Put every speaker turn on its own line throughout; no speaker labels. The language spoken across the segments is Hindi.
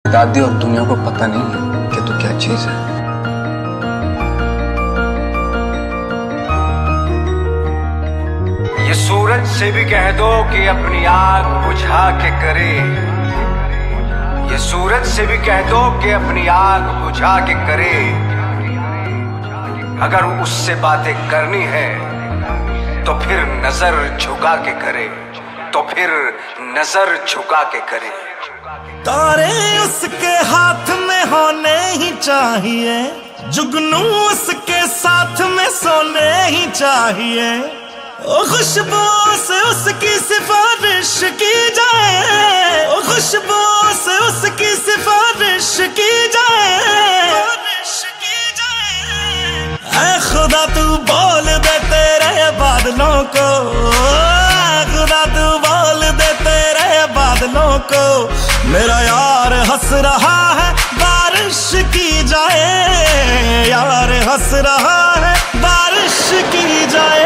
दादी और दुनिया को पता नहीं है कि तू क्या चीज है।
ये सूरज से भी कह दो कि अपनी आग बुझा के करे। ये सूरज से भी कह दो कि अपनी आग बुझा के करे। अगर उससे बातें करनी है तो फिर नजर झुका के करे, तो फिर नजर झुका के करे।
तारे उसके हाथ में होने ही चाहिए, जुगनू उसके साथ में सोने ही चाहिए। ओ खुशबू से उसकी सिफारिश की जाए, ओ खुशबू से उसकी सिफारिश की जाए। ऐ खुदा तू बोल दे तेरे बादलों को, खुदा तू बोल दे तेरे बादलों को। मेरा यार हंस रहा है बारिश की जाए, यार हंस रहा है बारिश की जाए।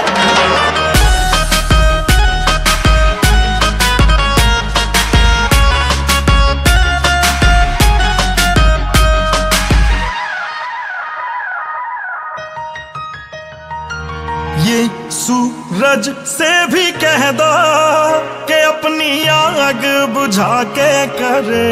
ये सूरज से भी कह दो कि अपनी आग बुझा के करे।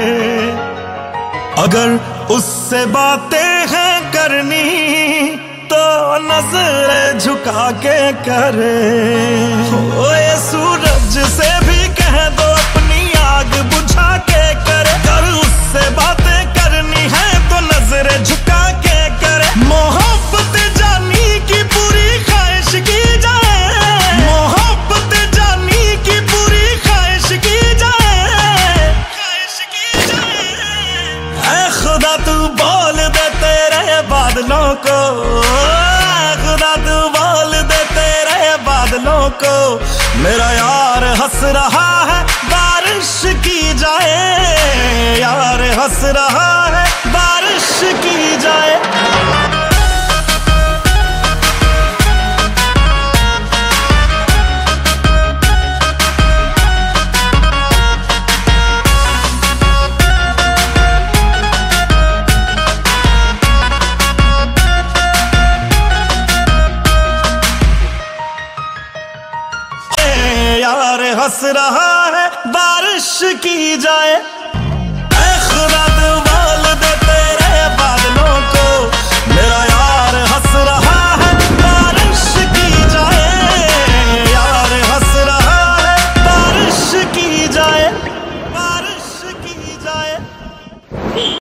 अगर उससे बातें हैं करनी तो नजर झुका के करे। ओ ये सूरज से भी कह दो अपनी आग बुझा के करे। अगर उससे बातें करनी है तो नजर झुका के करे। मोहब्बत जानी की पूरी ख्वाहिश की जाए, मोहब्बत जानी की पूरी ख्वाहिश की जाए, ख्वाहिश की जाए। ऐ खुदा तू बोल दे तेरे बादलों को, खुदा तू बोल दे तेरे बादलों को। मेरा यार हंस रहा है बारिश की जाए, यार हंस रहा है बारिश की जाए। यार हंस रहा है बारिश की जाए।